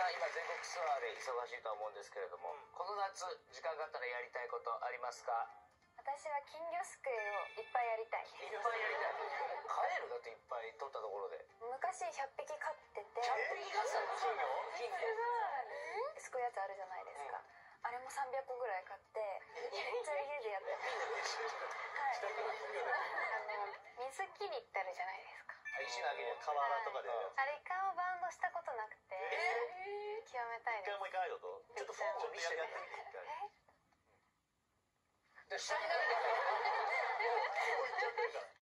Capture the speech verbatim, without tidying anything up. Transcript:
さん今全国ツアーで忙しいとは思うんですけれども、うん、この夏時間があったらやりたいことありますか？ 私は金魚すくいをいっぱいやりたい。 いっぱいやりたい。飼える？だっていっぱい取ったところで。 昔ひゃっぴき飼ってて。 ひゃっぴき飼ってたの？金魚？金魚すくうやつあるじゃないですか、うん、あれもさんびゃっこぐらい買ってめっちゃ家でやってますはいあの水切りってあるじゃないですか。 石投げる河原とかで、はい、 あれ一回もバウンドしたことなくて、えー、極めたいです。 一回も行かないのとちょっとフォームを見せてやってみて一回。 で下に投げてくれ。